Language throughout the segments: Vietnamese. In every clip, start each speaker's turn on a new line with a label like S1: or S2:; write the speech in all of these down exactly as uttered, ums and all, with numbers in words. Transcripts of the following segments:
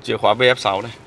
S1: chìa khóa vê ép sáu này.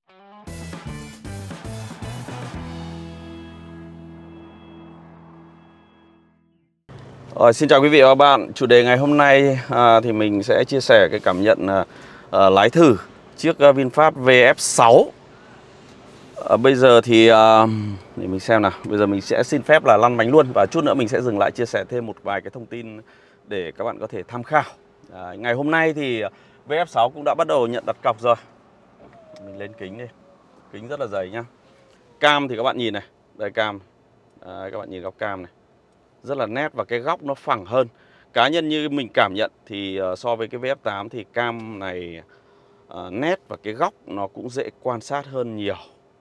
S1: Rồi, xin chào quý vị và các bạn. Chủ đề ngày hôm nay à, thì mình sẽ chia sẻ cái cảm nhận à, à, lái thử chiếc à, VinFast vê ép sáu. à, Bây giờ thì à, để mình xem nào. Bây giờ mình sẽ xin phép là lăn bánh luôn. Và chút nữa mình sẽ dừng lại chia sẻ thêm một vài cái thông tin để các bạn có thể tham khảo. à, Ngày hôm nay thì vê ép sáu cũng đã bắt đầu nhận đặt cọc rồi. Mình lên kính đi. Kính rất là dày nhá. Cam thì các bạn nhìn này. Đây cam. à, Các bạn nhìn góc cam này, rất là nét và cái góc nó phẳng hơn. Cá nhân như mình cảm nhận thì uh, so với cái vê ép tám thì cam này uh, nét và cái góc nó cũng dễ quan sát hơn nhiều.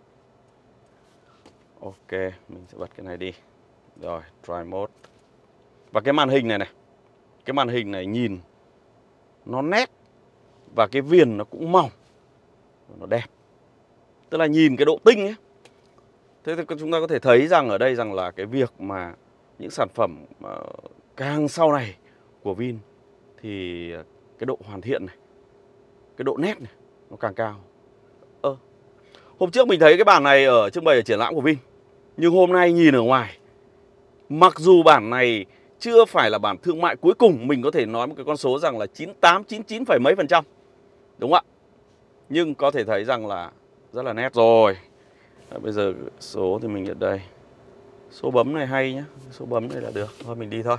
S1: Ok, mình sẽ bật cái này đi. Rồi, Drive Mode. Và cái màn hình này này, cái màn hình này nhìn nó nét và cái viền nó cũng mỏng, nó đẹp. Tức là nhìn cái độ tinh ấy. Thế thì chúng ta có thể thấy rằng ở đây rằng là cái việc mà những sản phẩm uh, càng sau này của Vin thì cái độ hoàn thiện này, cái độ nét này nó càng cao. Ơ, hôm trước mình thấy cái bản này ở trưng bày ở triển lãm của Vin, nhưng hôm nay nhìn ở ngoài, mặc dù bản này chưa phải là bản thương mại cuối cùng, mình có thể nói một cái con số rằng là chín mươi tám, chín mươi chín phẩy mấy phần trăm, đúng không ạ? Nhưng có thể thấy rằng là rất là nét rồi. À, bây giờ số thì mình ở đây. Số bấm này hay nhá, số bấm này là được. Thôi mình đi thôi.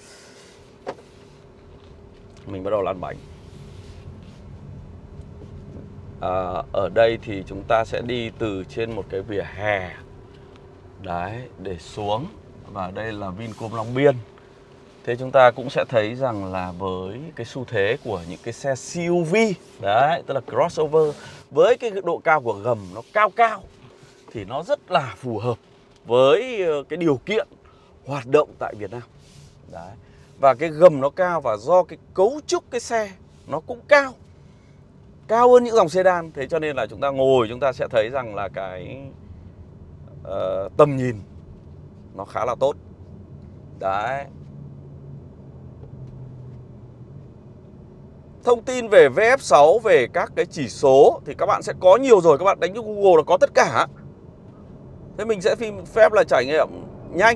S1: Mình bắt đầu lăn bánh. à, Ở đây thì chúng ta sẽ đi từ trên một cái vỉa hè đấy để xuống. Và đây là Vincom Long Biên. Thế chúng ta cũng sẽ thấy rằng là với cái xu thế của những cái xe xê u vê đấy, tức là crossover, với cái độ cao của gầm nó cao cao thì nó rất là phù hợp với cái điều kiện hoạt động tại Việt Nam. Đấy. Và cái gầm nó cao và do cái cấu trúc cái xe nó cũng cao, cao hơn những dòng sedan. Thế cho nên là chúng ta ngồi chúng ta sẽ thấy rằng là cái uh, tầm nhìn nó khá là tốt. Đấy. Thông tin về vê ép sáu, về các cái chỉ số thì các bạn sẽ có nhiều rồi. Các bạn đánh cho Google là có tất cả. Thế mình sẽ phép là trải nghiệm nhanh.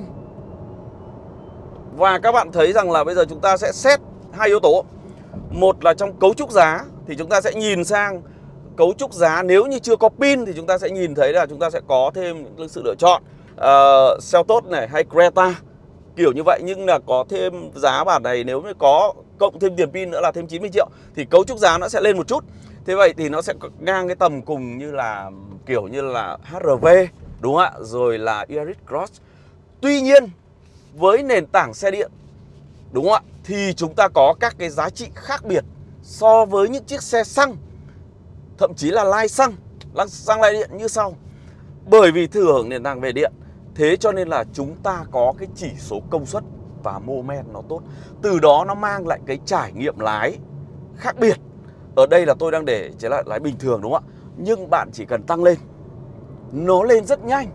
S1: Và các bạn thấy rằng là bây giờ chúng ta sẽ xét hai yếu tố. Một là trong cấu trúc giá thì chúng ta sẽ nhìn sang cấu trúc giá. Nếu như chưa có pin thì chúng ta sẽ nhìn thấy là chúng ta sẽ có thêm những sự lựa chọn uh, Seltos này hay Creta, kiểu như vậy. Nhưng là có thêm giá bản này, nếu như có cộng thêm tiền pin nữa là thêm chín mươi triệu thì cấu trúc giá nó sẽ lên một chút. Thế vậy thì nó sẽ ngang cái tầm cùng như là kiểu như là hát rờ vê, đúng không ạ? Rồi là Yaris Cross. Tuy nhiên với nền tảng xe điện, đúng không ạ, thì chúng ta có các cái giá trị khác biệt so với những chiếc xe xăng, thậm chí là lai xăng, xăng lai điện như sau. Bởi vì thừa hưởng nền tảng về điện, thế cho nên là chúng ta có cái chỉ số công suất và mô men nó tốt. Từ đó nó mang lại cái trải nghiệm lái khác biệt. Ở đây là tôi đang để chế lại lái bình thường, đúng không ạ? Nhưng bạn chỉ cần tăng lên, nó lên rất nhanh.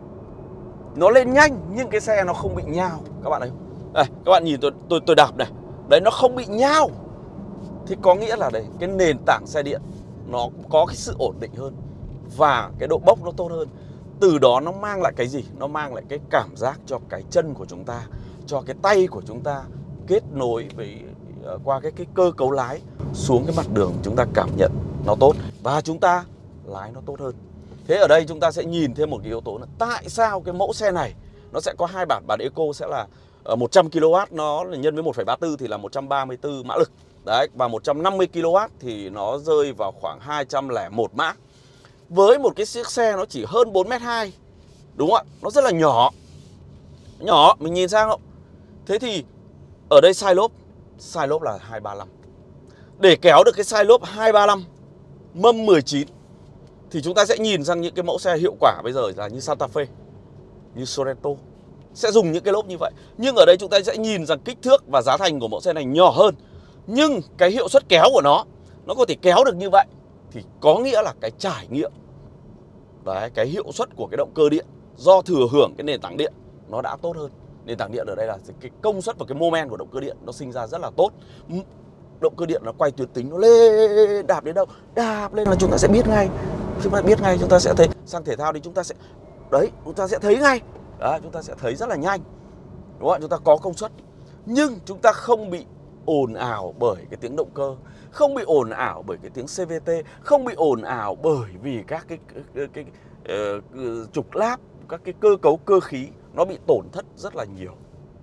S1: Nó lên nhanh nhưng cái xe nó không bị nhao. Các bạn thấy không? Đây, các bạn nhìn tôi, tôi, tôi đạp này. Đấy, nó không bị nhao. Thì có nghĩa là đây, cái nền tảng xe điện nó có cái sự ổn định hơn và cái độ bốc nó tốt hơn. Từ đó nó mang lại cái gì? Nó mang lại cái cảm giác cho cái chân của chúng ta, cho cái tay của chúng ta kết nối với uh, qua cái, cái cơ cấu lái xuống cái mặt đường, chúng ta cảm nhận nó tốt và chúng ta lái nó tốt hơn. Thế ở đây chúng ta sẽ nhìn thêm một cái yếu tố là tại sao cái mẫu xe này nó sẽ có hai bản. Bản Eco sẽ là một trăm ki lô oát, nó nhân với một phẩy ba tư thì là một trăm ba mươi tư mã lực. Đấy, và một trăm năm mươi ki lô oát thì nó rơi vào khoảng hai trăm lẻ một mã. Với một cái chiếc xe nó chỉ hơn bốn mét hai, đúng không ạ? Nó rất là nhỏ. Nhỏ, mình nhìn sang không? Thế thì ở đây side lốp, side lốp là hai ba lăm. Để kéo được cái side lốp hai ba lăm mâm mười chín thì chúng ta sẽ nhìn sang những cái mẫu xe hiệu quả bây giờ là như Santa Fe, như Sorento sẽ dùng những cái lốp như vậy. Nhưng ở đây chúng ta sẽ nhìn rằng kích thước và giá thành của mẫu xe này nhỏ hơn, nhưng cái hiệu suất kéo của nó nó có thể kéo được như vậy thì có nghĩa là cái trải nghiệm, đấy, cái hiệu suất của cái động cơ điện do thừa hưởng cái nền tảng điện nó đã tốt hơn. Nền tảng điện ở đây là cái công suất và cái mô men của động cơ điện nó sinh ra rất là tốt. động cơ điện nó quay tuyến tính, nó lên, đạp đến đâu, đạp lên là chúng ta sẽ biết ngay. Chúng ta biết ngay, chúng ta sẽ thấy. Sang thể thao thì chúng ta sẽ, đấy, chúng ta sẽ thấy ngay. Đấy, chúng ta sẽ thấy rất là nhanh. Đúng không? Chúng ta có công suất. Nhưng chúng ta không bị ồn ào bởi cái tiếng động cơ, không bị ồn ào bởi cái tiếng xê vê tê, không bị ồn ào bởi vì các cái, cái, cái, cái uh, trục láp, các cái cơ cấu cơ khí nó bị tổn thất rất là nhiều.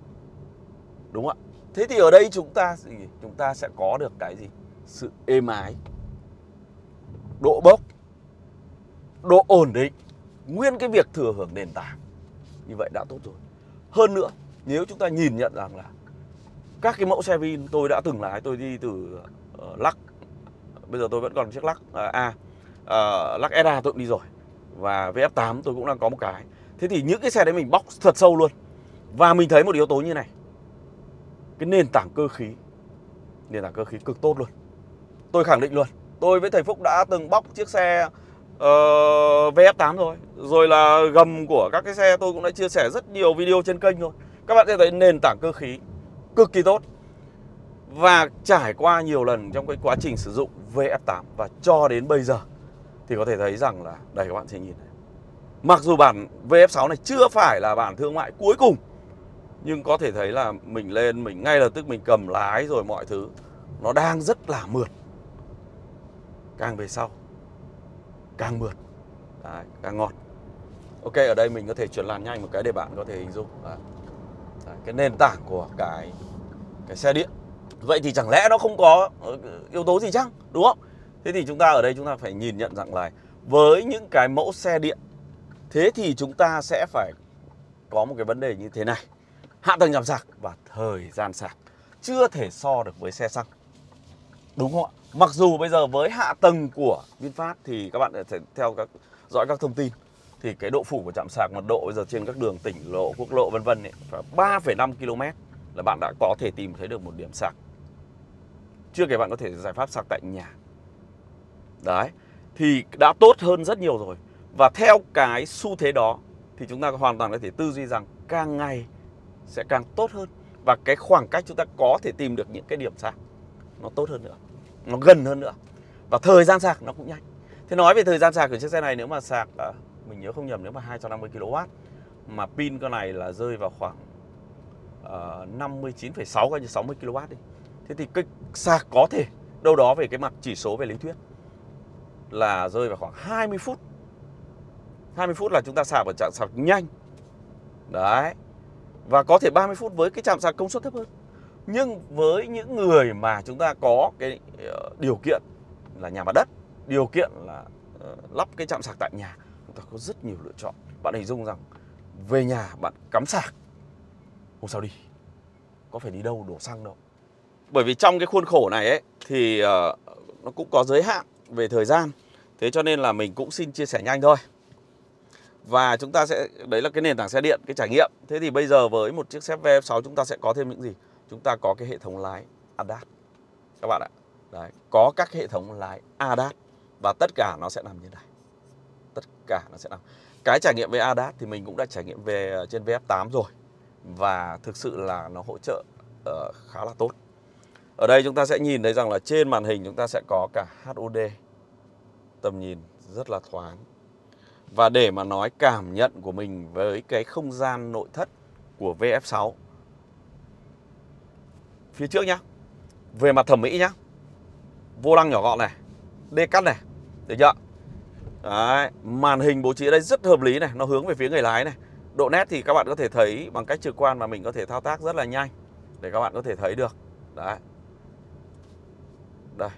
S1: Đúng không ạ? Thế thì ở đây chúng ta chúng ta sẽ có được cái gì? Sự êm ái, độ bốc, độ ổn định, nguyên cái việc thừa hưởng nền tảng như vậy đã tốt rồi. Hơn nữa, nếu chúng ta nhìn nhận rằng là các cái mẫu xe Vin tôi đã từng lái, tôi đi từ uh, Lux, bây giờ tôi vẫn còn chiếc Lux uh, A, uh, Lux ét a tôi cũng đi rồi, và vê ép tám tôi cũng đang có một cái. Thế thì những cái xe đấy mình bóc thật sâu luôn, và mình thấy một yếu tố như này, cái nền tảng cơ khí, nền tảng cơ khí cực tốt luôn. Tôi khẳng định luôn, tôi với thầy Phúc đã từng bóc chiếc xe uh, vê ép tám rồi. Rồi là gầm của các cái xe tôi cũng đã chia sẻ rất nhiều video trên kênh rồi. Các bạn sẽ thấy nền tảng cơ khí cực kỳ tốt. Và trải qua nhiều lần trong cái quá trình sử dụng vê ép tám, và cho đến bây giờ thì có thể thấy rằng là, đây các bạn sẽ nhìn này. Mặc dù bản vê ép sáu này chưa phải là bản thương mại cuối cùng, nhưng có thể thấy là mình lên, mình ngay lập tức mình cầm lái rồi mọi thứ, nó đang rất là mượt. Càng về sau càng mượt. Đấy, càng ngọt. Ok, ở đây mình có thể chuyển làn nhanh một cái để bạn có thể hình dung. Đấy. Đấy, cái nền tảng của cái, cái xe điện. Vậy thì chẳng lẽ nó không có yếu tố gì chăng? Đúng không? Thế thì chúng ta ở đây chúng ta phải nhìn nhận rằng là với những cái mẫu xe điện, thế thì chúng ta sẽ phải có một cái vấn đề như thế này. Hạ tầng chạm sạc và thời gian sạc chưa thể so được với xe xăng. Đúng không ạ? Mặc dù bây giờ với hạ tầng của VinFast thì các bạn sẽ theo các dõi các thông tin thì cái độ phủ của trạm sạc mật độ bây giờ trên các đường tỉnh lộ, quốc lộ vân vân phải ba phẩy năm ki lô mét là bạn đã có thể tìm thấy được một điểm sạc. Chưa kể bạn có thể giải pháp sạc tại nhà. Đấy, thì đã tốt hơn rất nhiều rồi. Và theo cái xu thế đó thì chúng ta hoàn toàn có thể tư duy rằng càng ngày sẽ càng tốt hơn. Và cái khoảng cách chúng ta có thể tìm được những cái điểm sạc nó tốt hơn nữa, nó gần hơn nữa. Và thời gian sạc nó cũng nhanh. Thế nói về thời gian sạc của chiếc xe này, nếu mà sạc, mình nhớ không nhầm, nếu mà hai trăm năm mươi ki lô oát mà pin con này là rơi vào khoảng uh, năm mươi chín phẩy sáu hay sáu mươi ki lô oát đi, thế thì cái sạc có thể đâu đó về cái mặt chỉ số về lý thuyết là rơi vào khoảng hai mươi phút. hai mươi phút là chúng ta sạc vào trạm sạc nhanh. Đấy. Và có thể ba mươi phút với cái trạm sạc công suất thấp hơn. Nhưng với những người mà chúng ta có cái uh, điều kiện là nhà mặt đất, điều kiện là uh, lắp cái trạm sạc tại nhà, chúng ta có rất nhiều lựa chọn. Bạn hình dung rằng về nhà bạn cắm sạc, hôm sau đi, có phải đi đâu đổ xăng đâu. Bởi vì trong cái khuôn khổ này ấy thì uh, nó cũng có giới hạn về thời gian. Thế cho nên là mình cũng xin chia sẻ nhanh thôi. Và chúng ta sẽ, đấy là cái nền tảng xe điện, cái trải nghiệm. Thế thì bây giờ với một chiếc xe vê ép sáu chúng ta sẽ có thêm những gì? Chúng ta có cái hệ thống lái a đê a ét các bạn ạ. Đấy, có các hệ thống lái a đê a ét và tất cả nó sẽ nằm như này. Tất cả nó sẽ nằm. Cái trải nghiệm về a đê a ét thì mình cũng đã trải nghiệm về trên vê ép tám rồi. Và thực sự là nó hỗ trợ uh, khá là tốt. Ở đây chúng ta sẽ nhìn thấy rằng là trên màn hình chúng ta sẽ có cả hát u đê. Tầm nhìn rất là thoáng. Và để mà nói cảm nhận của mình với cái không gian nội thất của vê ép sáu, phía trước nhá, về mặt thẩm mỹ nhá, vô lăng nhỏ gọn này, đê cắt này, được chưa? Đấy, màn hình bố trí ở đây rất hợp lý này, nó hướng về phía người lái này. Độ nét thì các bạn có thể thấy bằng cách trực quan mà mình có thể thao tác rất là nhanh để các bạn có thể thấy được. Đấy. Đây.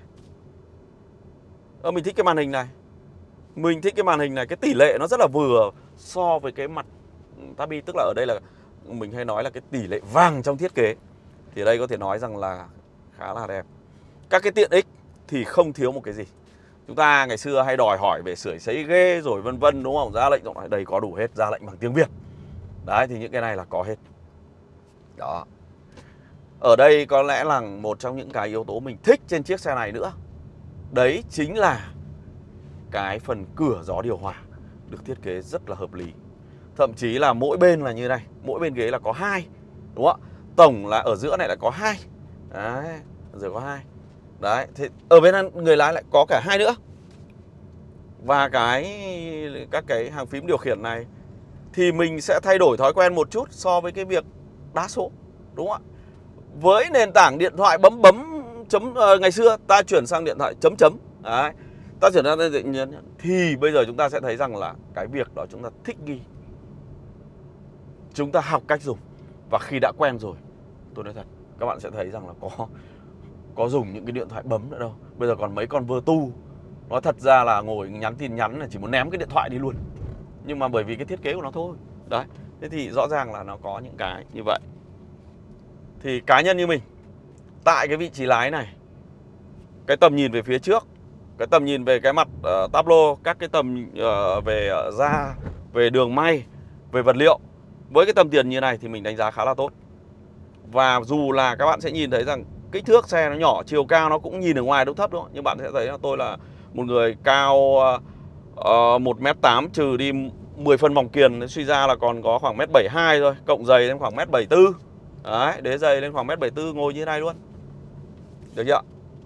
S1: Ờ, mình thích cái màn hình này. Mình thích cái màn hình này, cái tỷ lệ nó rất là vừa so với cái mặt tabi, tức là ở đây là mình hay nói là cái tỷ lệ vàng trong thiết kế. Thì ở đây có thể nói rằng là khá là đẹp. Các cái tiện ích thì không thiếu một cái gì. Chúng ta ngày xưa hay đòi hỏi về sưởi sấy ghế rồi vân vân, đúng không? Ra lệnh rộng rãi, đây có đủ hết, ra lệnh bằng tiếng Việt. Đấy, thì những cái này là có hết. Đó. Ở đây có lẽ là một trong những cái yếu tố mình thích trên chiếc xe này nữa. Đấy chính là cái phần cửa gió điều hòa được thiết kế rất là hợp lý. Thậm chí là mỗi bên là như này, mỗi bên ghế là có hai, đúng không ạ? Tổng là ở giữa này là có hai. Đấy, ở giữa có hai. Đấy, thế ở bên người lái lại có cả hai nữa. Và cái các cái hàng phím điều khiển này thì mình sẽ thay đổi thói quen một chút so với cái việc đá số, đúng không ạ? Với nền tảng điện thoại bấm bấm chấm uh, ngày xưa ta chuyển sang điện thoại chấm chấm. Đấy. Ta chuyển sang điện nhấn thì bây giờ chúng ta sẽ thấy rằng là cái việc đó chúng ta thích nghi. Chúng ta học cách dùng và khi đã quen rồi, tôi nói thật, các bạn sẽ thấy rằng là có có dùng những cái điện thoại bấm nữa đâu. Bây giờ còn mấy con Vertu, nói thật ra là ngồi nhắn tin nhắn là chỉ muốn ném cái điện thoại đi luôn. Nhưng mà bởi vì cái thiết kế của nó thôi. Đấy, thế thì rõ ràng là nó có những cái như vậy. Thì cá nhân như mình, tại cái vị trí lái này, cái tầm nhìn về phía trước, cái tầm nhìn về cái mặt uh, tablo, các cái tầm uh, về uh, da, về đường may, về vật liệu, với cái tầm tiền như này thì mình đánh giá khá là tốt. Và dù là các bạn sẽ nhìn thấy rằng kích thước xe nó nhỏ, chiều cao nó cũng nhìn ở ngoài nó thấp đúng không? Nhưng bạn sẽ thấy là tôi là một người cao uh, một mét tám trừ đi mười phân vòng kiềng, suy ra là còn có khoảng một mét bảy mươi hai thôi, cộng giày lên khoảng một mét bảy mươi tư. Đấy, đế giày lên khoảng một mét bảy mươi tư, ngồi như thế này luôn. Được chưa?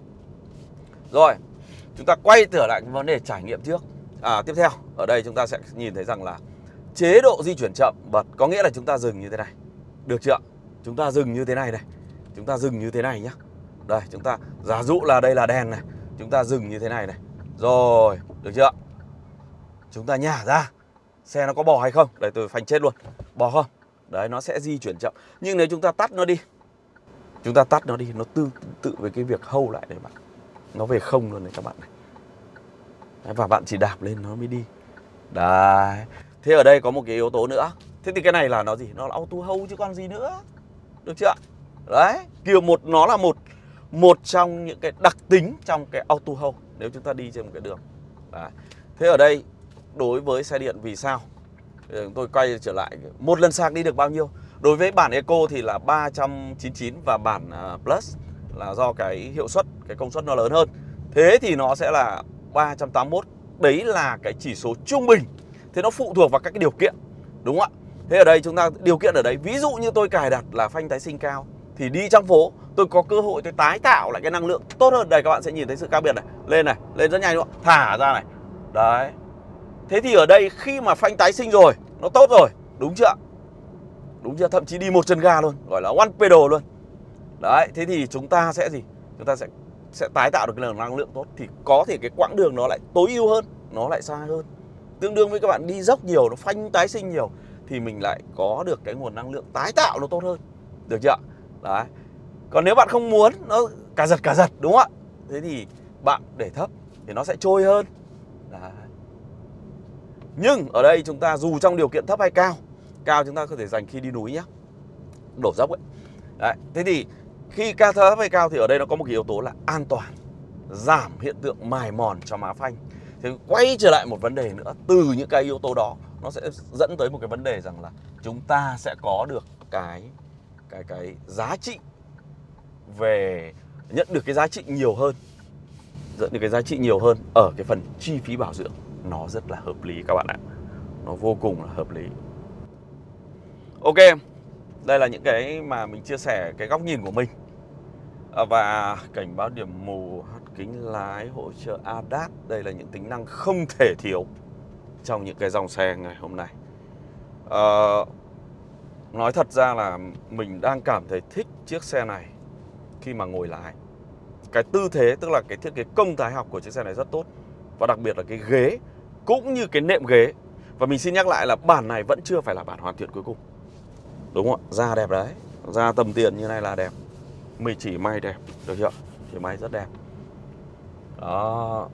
S1: Rồi, chúng ta quay trở lại cái vấn đề trải nghiệm trước. À, tiếp theo, ở đây chúng ta sẽ nhìn thấy rằng là chế độ di chuyển chậm bật, có nghĩa là chúng ta dừng như thế này. Được chưa? Chúng ta dừng như thế này này. Chúng ta dừng như thế này nhá. Đây, chúng ta giả dụ là đây là đèn này, chúng ta dừng như thế này này. Rồi, được chưa? Chúng ta nhả ra. Xe nó có bò hay không? Đây tôi phanh chết luôn. Bò không? Đấy, nó sẽ di chuyển chậm. Nhưng nếu chúng ta tắt nó đi, chúng ta tắt nó đi, nó tương tự với cái việc hold lại đấy bạn. Nó về không luôn này các bạn này. Đấy, và bạn chỉ đạp lên nó mới đi. Đấy. Thế ở đây có một cái yếu tố nữa. Thế thì cái này là nó gì? Nó là auto hold chứ còn gì nữa. Được chưa? Đấy, kiểu một nó là một một trong những cái đặc tính trong cái auto hold nếu chúng ta đi trên một cái đường. Đấy. Thế ở đây đối với xe điện vì sao? Tôi quay trở lại một lần sạc đi được bao nhiêu? Đối với bản Eco thì là ba trăm chín mươi chín và bản Plus là do cái hiệu suất, cái công suất nó lớn hơn. Thế thì nó sẽ là ba trăm tám mươi mốt. Đấy là cái chỉ số trung bình. Thế nó phụ thuộc vào các cái điều kiện, đúng không ạ? Thế ở đây chúng ta điều kiện ở đấy, ví dụ như tôi cài đặt là phanh tái sinh cao thì đi trong phố tôi có cơ hội tôi tái tạo lại cái năng lượng tốt hơn. Đây các bạn sẽ nhìn thấy sự khác biệt này. Lên này, lên rất nhanh đúng không? Thả ra này. Đấy. Thế thì ở đây khi mà phanh tái sinh rồi, nó tốt rồi, đúng chưa? Đúng chưa? Thậm chí đi một chân ga luôn, gọi là one pedal luôn. Đấy, thế thì chúng ta sẽ gì? Chúng ta sẽ sẽ tái tạo được cái lượng năng lượng tốt thì có thể cái quãng đường nó lại tối ưu hơn, nó lại xa hơn. Tương đương với các bạn đi dốc nhiều, nó phanh tái sinh nhiều thì mình lại có được cái nguồn năng lượng tái tạo nó tốt hơn. Được chưa? Đấy. Còn nếu bạn không muốn nó cả giật cả giật, đúng không ạ? Thế thì bạn để thấp thì nó sẽ trôi hơn. Đấy. Nhưng ở đây chúng ta dù trong điều kiện thấp hay cao, cao chúng ta có thể dành khi đi núi nhé, đổ dốc ấy. Đấy. Thế thì khi cao thấp hay cao thì ở đây nó có một cái yếu tố là an toàn, giảm hiện tượng mài mòn cho má phanh. Thì quay trở lại một vấn đề nữa, từ những cái yếu tố đó nó sẽ dẫn tới một cái vấn đề rằng là chúng ta sẽ có được cái cái cái giá trị về nhận được cái giá trị nhiều hơn, dẫn được cái giá trị nhiều hơn ở cái phần chi phí bảo dưỡng. Nó rất là hợp lý các bạn ạ. Nó vô cùng là hợp lý. Ok, đây là những cái mà mình chia sẻ cái góc nhìn của mình. Và cảnh báo điểm mù, hắt kính lái, hỗ trợ a đê a ét. Đây là những tính năng không thể thiếu trong những cái dòng xe ngày hôm nay. à, Nói thật ra là mình đang cảm thấy thích chiếc xe này khi mà ngồi lái. Cái tư thế, tức là cái thiết kế công thái học của chiếc xe này rất tốt. Và đặc biệt là cái ghế cũng như cái nệm ghế. Và mình xin nhắc lại là bản này vẫn chưa phải là bản hoàn thiện cuối cùng. Đúng không ạ? Da đẹp đấy. Da tầm tiền như này là đẹp. Mình chỉ may đẹp. Được chưa? Chỉ may rất đẹp. Đó.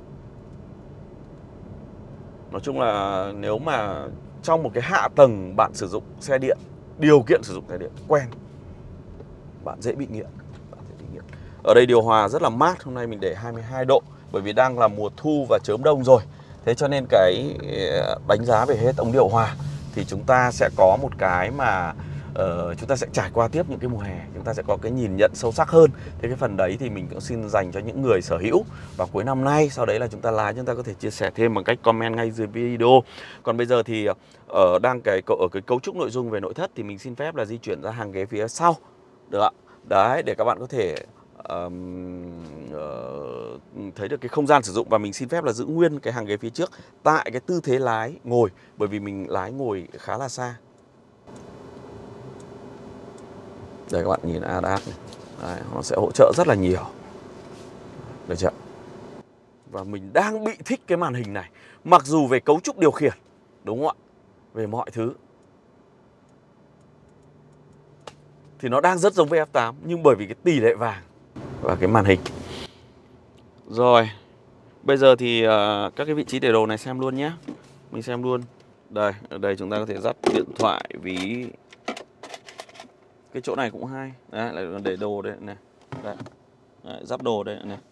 S1: Nói chung là nếu mà trong một cái hạ tầng bạn sử dụng xe điện, điều kiện sử dụng xe điện quen, bạn dễ bị nghiện. Bạn dễ bị nghiện. Ở đây điều hòa rất là mát. Hôm nay mình để hai mươi hai độ. Bởi vì đang là mùa thu và chớm đông rồi. Thế cho nên cái đánh giá về hết ống điều hòa thì chúng ta sẽ có một cái mà uh, chúng ta sẽ trải qua tiếp những cái mùa hè. Chúng ta sẽ có cái nhìn nhận sâu sắc hơn. Thế cái phần đấy thì mình cũng xin dành cho những người sở hữu vào cuối năm nay. Sau đấy là chúng ta lái, chúng ta có thể chia sẻ thêm bằng cách comment ngay dưới video. Còn bây giờ thì ở đang cái ở cái cấu trúc nội dung về nội thất thì mình xin phép là di chuyển ra hàng ghế phía sau. Được ạ? Đấy, để các bạn có thể uh, uh, thấy được cái không gian sử dụng, và mình xin phép là giữ nguyên cái hàng ghế phía trước tại cái tư thế lái ngồi, bởi vì mình lái ngồi khá là xa. Đây các bạn nhìn a đê a ét này. Đấy, nó sẽ hỗ trợ rất là nhiều. Được chưa? Và mình đang bị thích cái màn hình này. Mặc dù về cấu trúc điều khiển, đúng không ạ, về mọi thứ thì nó đang rất giống với ép tám, nhưng bởi vì cái tỷ lệ vàng và cái màn hình. Rồi, bây giờ thì uh, các cái vị trí để đồ này xem luôn nhé. Mình xem luôn. Đây, ở đây chúng ta có thể dắt điện thoại, ví. Cái chỗ này cũng hay. Đấy, lại để đồ đây này. Đấy. Đấy, dắp đồ đây này.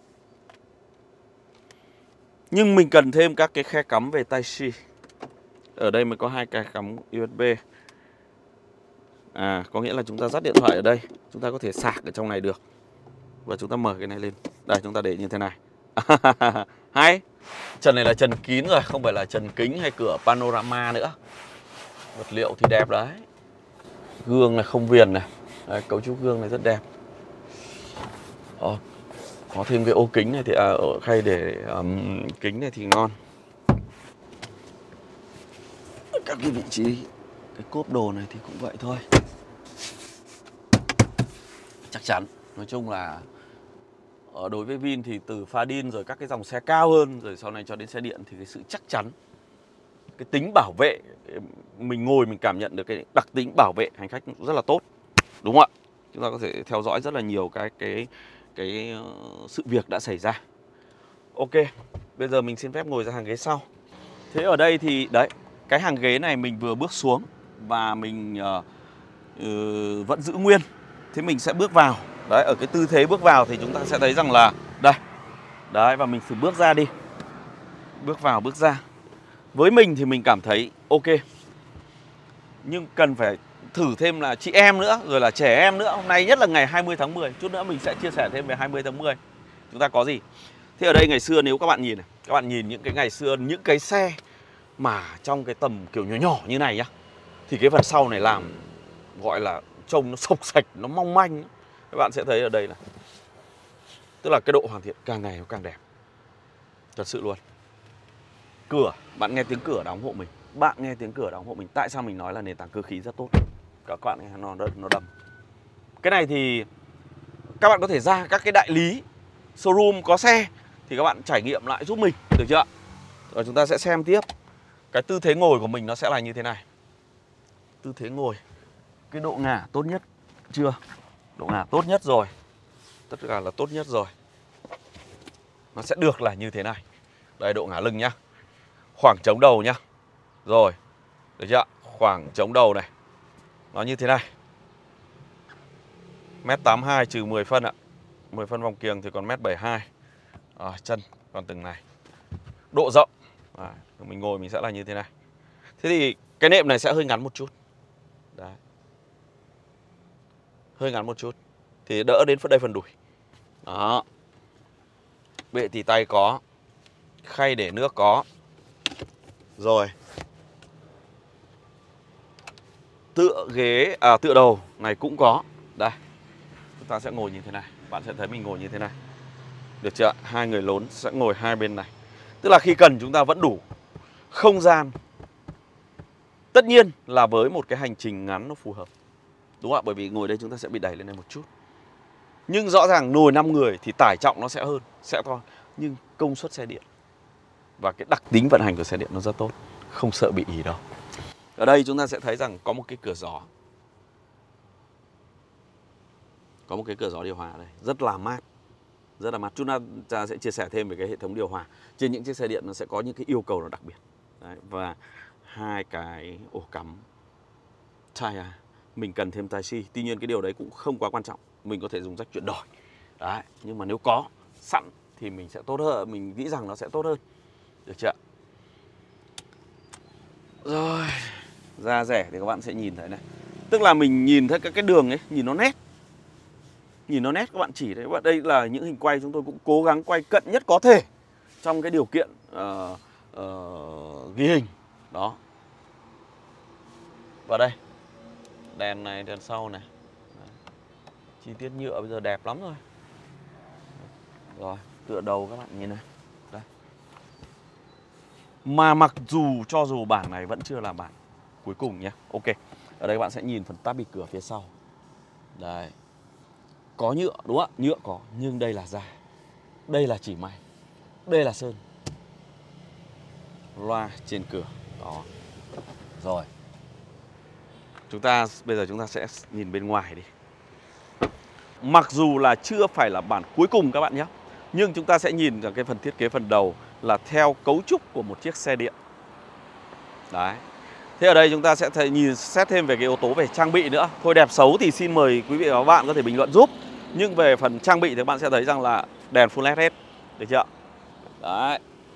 S1: Nhưng mình cần thêm các cái khe cắm về Type-C. Ở đây mới có hai cái cắm u ét bê. À, có nghĩa là chúng ta dắt điện thoại ở đây, chúng ta có thể sạc ở trong này được. Và chúng ta mở cái này lên. Đây, chúng ta để như thế này. Hay. Trần này là trần kín rồi, không phải là trần kính hay cửa panorama nữa. Vật liệu thì đẹp đấy. Gương này không viền này. Đấy, cấu trúc gương này rất đẹp. Ồ, có thêm cái ô kính này thì à, ở khay để um, kính này thì ngon. Các cái vị trí cái cốp đồ này thì cũng vậy thôi. Chắc chắn. Nói chung là ở đối với Vin thì từ Fadin rồi các cái dòng xe cao hơn rồi sau này cho đến xe điện thì cái sự chắc chắn, cái tính bảo vệ, mình ngồi mình cảm nhận được cái đặc tính bảo vệ hành khách rất là tốt, đúng không ạ? Chúng ta có thể theo dõi rất là nhiều cái cái cái sự việc đã xảy ra. Ok, bây giờ mình xin phép ngồi ra hàng ghế sau. Thế ở đây thì đấy, cái hàng ghế này mình vừa bước xuống và mình uh, uh, vẫn giữ nguyên. Thế mình sẽ bước vào. Đấy, ở cái tư thế bước vào thì chúng ta sẽ thấy rằng là đây. Đấy, và mình thử bước ra đi. Bước vào, bước ra. Với mình thì mình cảm thấy ok. Nhưng cần phải thử thêm là chị em nữa, rồi là trẻ em nữa. Hôm nay nhất là ngày hai mươi tháng mười. Chút nữa mình sẽ chia sẻ thêm về hai mươi tháng mười. Chúng ta có gì? Thế ở đây ngày xưa nếu các bạn nhìn này, các bạn nhìn những cái ngày xưa, những cái xe mà trong cái tầm kiểu nhỏ nhỏ như này nhá, thì cái phần sau này làm gọi là trông nó sộc sạch, nó mong manh. Các bạn sẽ thấy ở đây là tức là cái độ hoàn thiện càng ngày nó càng đẹp. Thật sự luôn. Cửa, bạn nghe tiếng cửa đóng hộ mình. Bạn nghe tiếng cửa đóng hộ mình. Tại sao mình nói là nền tảng cơ khí rất tốt? Các bạn nghe nó, nó đầm. Cái này thì các bạn có thể ra các cái đại lý showroom có xe thì các bạn trải nghiệm lại giúp mình, được chưa? Rồi chúng ta sẽ xem tiếp. Cái tư thế ngồi của mình nó sẽ là như thế này. Tư thế ngồi, cái độ ngả tốt nhất chưa? Độ ngả tốt nhất rồi. Tất cả là tốt nhất rồi. Nó sẽ được là như thế này. Đây, độ ngả lưng nhá. Khoảng chống đầu nhá. Rồi, được chưa? Khoảng chống đầu này nó như thế này. Mét tám mươi hai trừ mười phân ạ. mười phân vòng kiềng thì còn mét bảy mươi hai. À, chân còn từng này. Độ rộng à, mình ngồi mình sẽ là như thế này. Thế thì cái nệm này sẽ hơi ngắn một chút. Đấy. Hơi ngắn một chút thì đỡ đến phần đây phần đùi. Đó. Bệ tì tay có. Khay để nước có. Rồi. Tựa ghế, à tựa đầu này cũng có. Đây. Chúng ta sẽ ngồi như thế này. Bạn sẽ thấy mình ngồi như thế này. Được chưa? Hai người lốn sẽ ngồi hai bên này. Tức là khi cần chúng ta vẫn đủ không gian. Tất nhiên là với một cái hành trình ngắn nó phù hợp. Đúng không ạ? Bởi vì ngồi đây chúng ta sẽ bị đẩy lên đây một chút. Nhưng rõ ràng ngồi năm người thì tải trọng nó sẽ hơn, sẽ to. Nhưng công suất xe điện và cái đặc tính vận hành của xe điện nó rất tốt. Không sợ bị ì đâu. Ở đây chúng ta sẽ thấy rằng có một cái cửa gió. Có một cái cửa gió điều hòa đây. Rất là mát. Rất là mát. Chúng ta sẽ chia sẻ thêm về cái hệ thống điều hòa. Trên những chiếc xe điện nó sẽ có những cái yêu cầu nó đặc biệt. Đấy, và hai cái ổ cắm Type-A. Mình cần thêm Type-C. Tuy nhiên cái điều đấy cũng không quá quan trọng. Mình có thể dùng jack chuyển đổi. Đấy, nhưng mà nếu có sẵn thì mình sẽ tốt hơn. Mình nghĩ rằng nó sẽ tốt hơn. Được chưa? Rồi. Ra rẻ thì các bạn sẽ nhìn thấy này. Tức là mình nhìn thấy các cái đường ấy, nhìn nó nét. Nhìn nó nét các bạn chỉ thấy. Đây là những hình quay chúng tôi cũng cố gắng quay cận nhất có thể trong cái điều kiện uh, uh, ghi hình. Đó. Và đây. Đèn này, đèn sau này. Đấy. Chi tiết nhựa bây giờ đẹp lắm rồi. Rồi, tựa đầu các bạn nhìn này. Đây. Mà mặc dù cho dù bản này vẫn chưa là bản cuối cùng nhé. Ok. Ở đây các bạn sẽ nhìn phần táp bịt cửa phía sau. Đây. Có nhựa đúng không ạ? Nhựa có, nhưng đây là da. Đây là chỉ may. Đây là sơn. Loa trên cửa. Đó. Rồi. Chúng ta bây giờ chúng ta sẽ nhìn bên ngoài đi. Mặc dù là chưa phải là bản cuối cùng các bạn nhé, nhưng chúng ta sẽ nhìn vào cái phần thiết kế phần đầu là theo cấu trúc của một chiếc xe điện. Đấy. Thế ở đây chúng ta sẽ thấy, nhìn xét thêm về cái yếu tố về trang bị nữa. Thôi đẹp xấu thì xin mời quý vị và các bạn có thể bình luận giúp. Nhưng về phần trang bị thì các bạn sẽ thấy rằng là đèn full led hết. Được chưa? Đấy.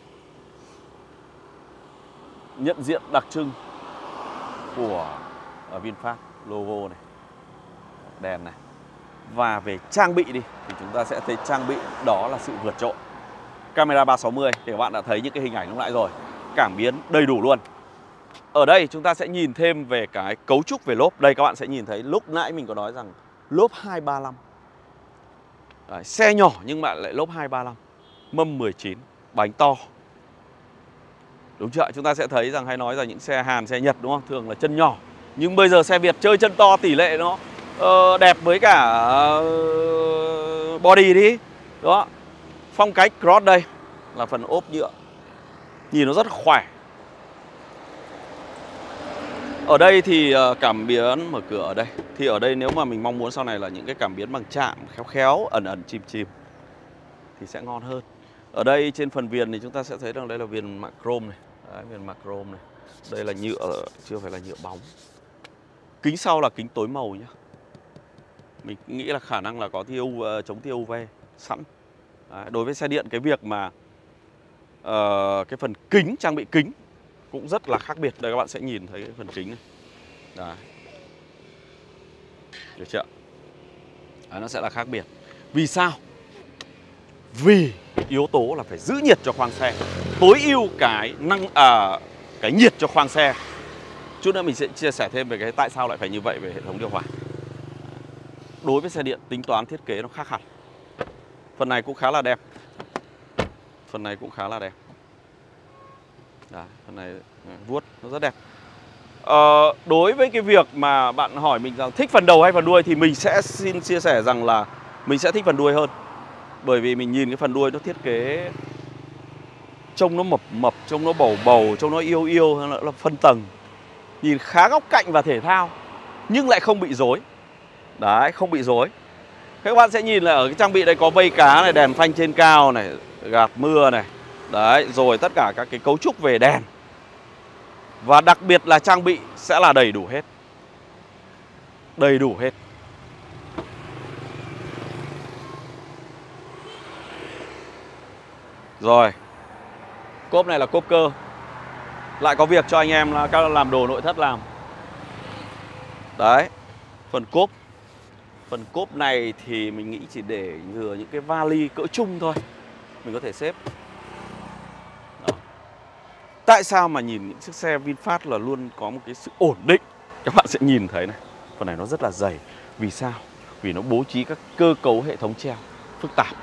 S1: Nhận diện đặc trưng của VinFast, logo này, đèn này. Và về trang bị đi thì chúng ta sẽ thấy trang bị đó là sự vượt trội. Camera ba sáu mươi thì các bạn đã thấy những cái hình ảnh lúc nãy rồi. Cảm biến đầy đủ luôn. Ở đây chúng ta sẽ nhìn thêm về cái cấu trúc về lốp. Đây các bạn sẽ nhìn thấy lúc nãy mình có nói rằng lốp hai ba lăm. Đấy, xe nhỏ nhưng mà lại lốp hai ba lăm. Mâm mười chín, bánh to. Đúng chưa? Chúng ta sẽ thấy rằng hay nói rằng những xe Hàn, xe Nhật đúng không? Thường là chân nhỏ. Nhưng bây giờ xe Việt chơi chân to tỷ lệ nó uh, đẹp với cả uh, body đi. Đó. Phong cách cross đây là phần ốp nhựa. Nhìn nó rất khỏe. Ở đây thì uh, cảm biến mở cửa ở đây. Thì ở đây nếu mà mình mong muốn sau này là những cái cảm biến bằng chạm khéo khéo, ẩn ẩn chìm chìm thì sẽ ngon hơn. Ở đây trên phần viền thì chúng ta sẽ thấy rằng đây là viền mạ chrome này. Đấy, viền mạ chrome này. Đây là nhựa, chưa phải là nhựa bóng. Kính sau là kính tối màu nhá. Mình nghĩ là khả năng là có tia u vê, chống tia u vê sẵn. Đấy, đối với xe điện cái việc mà uh, cái phần kính, trang bị kính cũng rất là khác biệt. Đây các bạn sẽ nhìn thấy cái phần kính này. Đấy. Được chưa? Đấy, nó sẽ là khác biệt. Vì sao? Vì yếu tố là phải giữ nhiệt cho khoang xe, tối ưu cái năng à, cái nhiệt cho khoang xe. Chút nữa mình sẽ chia sẻ thêm về cái tại sao lại phải như vậy về hệ thống điều hòa. Đối với xe điện tính toán thiết kế nó khác hẳn. Phần này cũng khá là đẹp. Phần này cũng khá là đẹp. Đấy, phần này vuốt nó rất đẹp. Ờ, đối với cái việc mà bạn hỏi mình rằng thích phần đầu hay phần đuôi thì mình sẽ xin chia sẻ rằng là mình sẽ thích phần đuôi hơn. Bởi vì mình nhìn cái phần đuôi nó thiết kế trông nó mập mập, trông nó bầu bầu, trông nó yêu yêu, nó là phân tầng. Nhìn khá góc cạnh và thể thao, nhưng lại không bị rối. Đấy, không bị rối. Thế các bạn sẽ nhìn là ở cái trang bị đây có vây cá này, đèn phanh trên cao này, gạt mưa này. Đấy, rồi tất cả các cái cấu trúc về đèn. Và đặc biệt là trang bị sẽ là đầy đủ hết. Đầy đủ hết. Rồi. Cốp này là cốp cơ. Lại có việc cho anh em là các làm đồ nội thất làm. Đấy. Phần cốp. Phần cốp này thì mình nghĩ chỉ để thừa những cái vali cỡ trung thôi. Mình có thể xếp. Đó. Tại sao mà nhìn những chiếc xe VinFast là luôn có một cái sự ổn định? Các bạn sẽ nhìn thấy này. Phần này nó rất là dày. Vì sao? Vì nó bố trí các cơ cấu hệ thống treo phức tạp.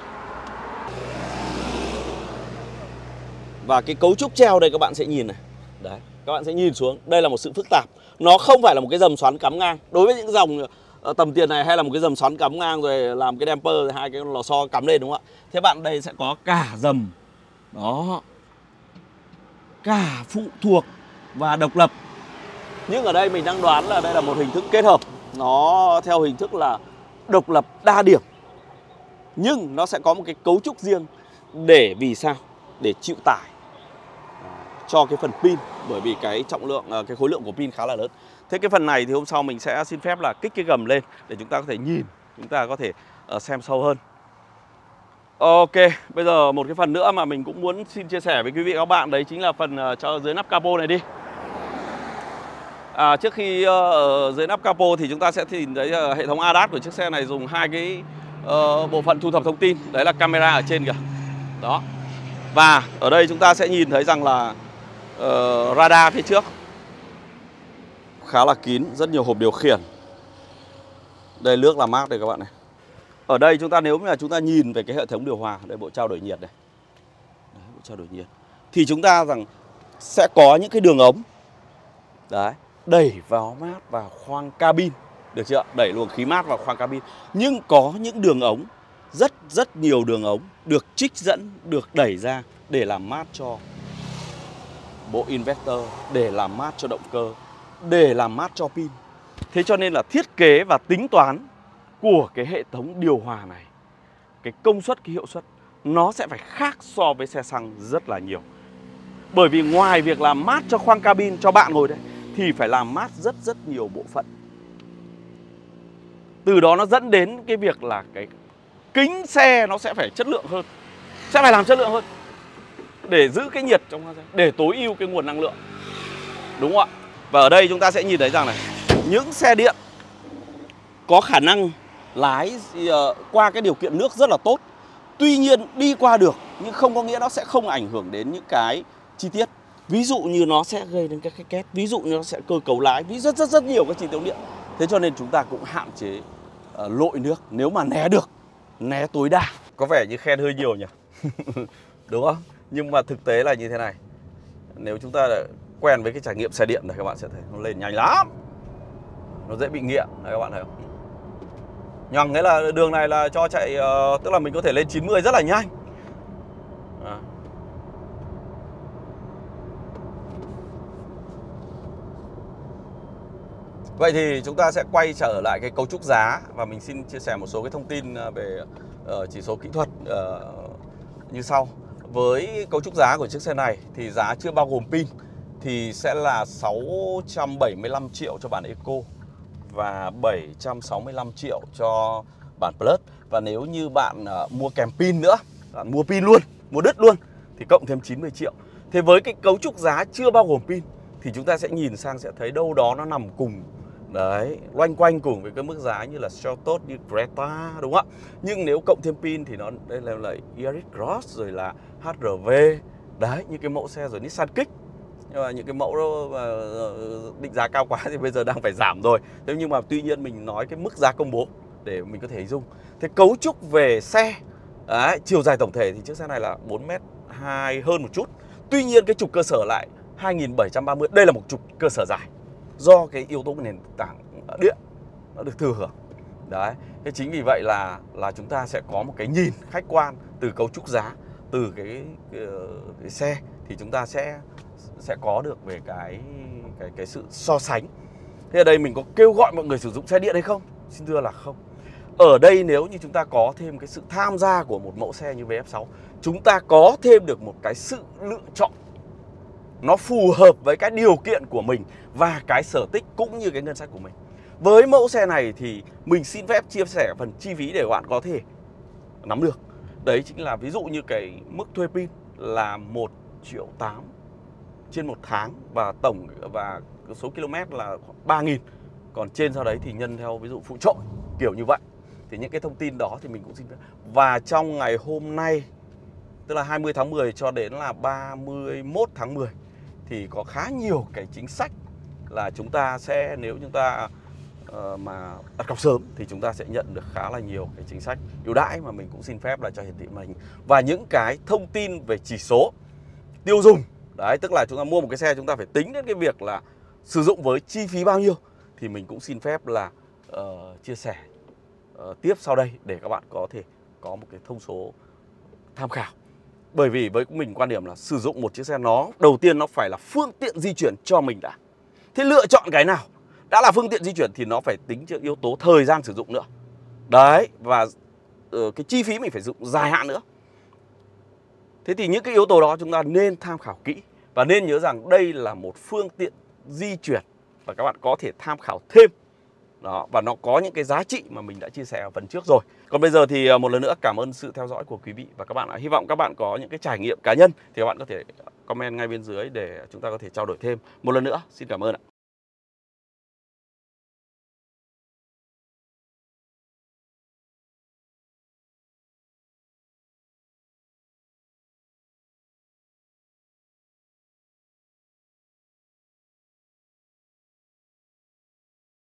S1: Và cái cấu trúc treo đây các bạn sẽ nhìn này. Đấy, các bạn sẽ nhìn xuống. Đây là một sự phức tạp. Nó không phải là một cái dầm xoắn cắm ngang. Đối với những dòng tầm tiền này hay là một cái dầm xoắn cắm ngang rồi làm cái damper rồi hai cái lò xo cắm lên đúng không ạ? Thế bạn đây sẽ có cả dầm. Đó. Cả phụ thuộc và độc lập. Nhưng ở đây mình đang đoán là đây là một hình thức kết hợp. Nó theo hình thức là độc lập đa điểm. Nhưng nó sẽ có một cái cấu trúc riêng. Để vì sao? Để chịu tải cho cái phần pin. Bởi vì cái trọng lượng, cái khối lượng của pin khá là lớn. Thế cái phần này thì hôm sau mình sẽ xin phép là kích cái gầm lên để chúng ta có thể nhìn, chúng ta có thể xem sâu hơn. Ok, bây giờ một cái phần nữa mà mình cũng muốn xin chia sẻ với quý vị và các bạn, đấy chính là phần cho dưới nắp capo này đi. À, trước khi ở dưới nắp capo thì chúng ta sẽ nhìn thấy hệ thống a đát của chiếc xe này dùng hai cái uh, bộ phận thu thập thông tin. Đấy là camera ở trên kìa. Đó. Và ở đây chúng ta sẽ nhìn thấy rằng là uh, radar phía trước khá là kín, rất nhiều hộp điều khiển. Đây nước làm mát đây các bạn này. Ở đây chúng ta nếu mà chúng ta nhìn về cái hệ thống điều hòa, đây bộ trao đổi nhiệt này. Đấy, bộ trao đổi nhiệt. Thì chúng ta rằng sẽ có những cái đường ống đấy, đẩy vào mát vào khoang cabin, được chưa? Đẩy luồng khí mát vào khoang cabin. Nhưng có những đường ống, rất rất nhiều đường ống được trích dẫn, được đẩy ra để làm mát cho bộ inverter, để làm mát cho động cơ, để làm mát cho pin. Thế cho nên là thiết kế và tính toán của cái hệ thống điều hòa này, cái công suất, cái hiệu suất nó sẽ phải khác so với xe xăng rất là nhiều. Bởi vì ngoài việc làm mát cho khoang cabin cho bạn ngồi đây thì phải làm mát rất rất nhiều bộ phận. Từ đó nó dẫn đến cái việc là cái kính xe nó sẽ phải chất lượng hơn, sẽ phải làm chất lượng hơn để giữ cái nhiệt trong khoang xe, để tối ưu cái nguồn năng lượng. Đúng không ạ? Và ở đây chúng ta sẽ nhìn thấy rằng này, những xe điện có khả năng lái uh, qua cái điều kiện nước rất là tốt. Tuy nhiên đi qua được nhưng không có nghĩa nó sẽ không ảnh hưởng đến những cái chi tiết. Ví dụ như nó sẽ gây đến các cái két, ví dụ như nó sẽ cơ cấu lái, ví rất rất rất nhiều các chi tiết điện. Thế cho nên chúng ta cũng hạn chế uh, lội nước nếu mà né được, né tối đa. Có vẻ như khen hơi nhiều nhỉ? Đúng không? Nhưng mà thực tế là như thế này. Nếu chúng ta đã quen với cái trải nghiệm xe điện này, các bạn sẽ thấy nó lên nhanh lắm. Nó dễ bị nghiện, này các bạn thấy không? Nhằng nghĩa là đường này là cho chạy, uh, tức là mình có thể lên chín mươi rất là nhanh. À. Vậy thì chúng ta sẽ quay trở lại cái cấu trúc giá và mình xin chia sẻ một số cái thông tin về uh, chỉ số kỹ thuật uh, như sau. Với cấu trúc giá của chiếc xe này thì giá chưa bao gồm pin thì sẽ là sáu trăm bảy mươi lăm triệu cho bản Eco và bảy trăm sáu mươi lăm triệu cho bản Plus. Và nếu như bạn uh, mua kèm pin nữa, bạn mua pin luôn, mua đứt luôn thì cộng thêm chín mươi triệu. Thế với cái cấu trúc giá chưa bao gồm pin thì chúng ta sẽ nhìn sang sẽ thấy đâu đó nó nằm cùng đấy, loanh quanh cùng với cái mức giá như là Seltos, như Creta, đúng không ạ? Nhưng nếu cộng thêm pin thì nó đây là, là Yaris Cross rồi là hát rờ vê, đấy, những cái mẫu xe rồi Nissan Kicks. Nhưng mà những cái mẫu đó mà định giá cao quá thì bây giờ đang phải giảm rồi. Thế nhưng mà tuy nhiên mình nói cái mức giá công bố để mình có thể hình dung. Thế cấu trúc về xe, đấy, chiều dài tổng thể thì chiếc xe này là bốn mét hai hơn một chút. Tuy nhiên cái trục cơ sở lại hai nghìn bảy trăm ba mươi, đây là một trục cơ sở dài. Do cái yếu tố nền tảng điện nó được thừa hưởng. Đấy, thế chính vì vậy là là chúng ta sẽ có một cái nhìn khách quan từ cấu trúc giá, từ cái, cái, cái xe thì chúng ta sẽ sẽ có được về cái cái cái sự so sánh. Thế ở đây mình có kêu gọi mọi người sử dụng xe điện hay không? Xin thưa là không. Ở đây nếu như chúng ta có thêm cái sự tham gia của một mẫu xe như vê ép sáu, chúng ta có thêm được một cái sự lựa chọn nó phù hợp với cái điều kiện của mình và cái sở thích cũng như cái ngân sách của mình. Với mẫu xe này thì mình xin phép chia sẻ phần chi phí để các bạn có thể nắm được. Đấy chính là ví dụ như cái mức thuê pin là một triệu tám trên một tháng và tổng và số km là ba nghìn. Còn trên sau đấy thì nhân theo ví dụ phụ trội kiểu như vậy. Thì những cái thông tin đó thì mình cũng xin phép. Và trong ngày hôm nay, tức là hai mươi tháng mười cho đến là ba mươi mốt tháng mười thì có khá nhiều cái chính sách là chúng ta sẽ, nếu chúng ta uh, mà đặt cọc sớm thì chúng ta sẽ nhận được khá là nhiều cái chính sách ưu đãi mà mình cũng xin phép là cho hiển thị màn hình. Và những cái thông tin về chỉ số tiêu dùng, đấy, tức là chúng ta mua một cái xe chúng ta phải tính đến cái việc là sử dụng với chi phí bao nhiêu thì mình cũng xin phép là uh, chia sẻ uh, tiếp sau đây để các bạn có thể có một cái thông số tham khảo. Bởi vì với mình quan điểm là sử dụng một chiếc xe nó đầu tiên nó phải là phương tiện di chuyển cho mình đã. Thế lựa chọn cái nào? Đã là phương tiện di chuyển thì nó phải tính cho yếu tố thời gian sử dụng nữa. Đấy, và uh, cái chi phí mình phải dùng dài hạn nữa. Thế thì những cái yếu tố đó chúng ta nên tham khảo kỹ. Và nên nhớ rằng đây là một phương tiện di chuyển và các bạn có thể tham khảo thêm. Đó, và nó có những cái giá trị mà mình đã chia sẻ ở phần trước rồi. Còn bây giờ thì một lần nữa cảm ơn sự theo dõi của quý vị và các bạn. Hy vọng các bạn có những cái trải nghiệm cá nhân thì các bạn có thể comment ngay bên dưới để chúng ta có thể trao đổi thêm. Một lần nữa xin cảm ơn ạ.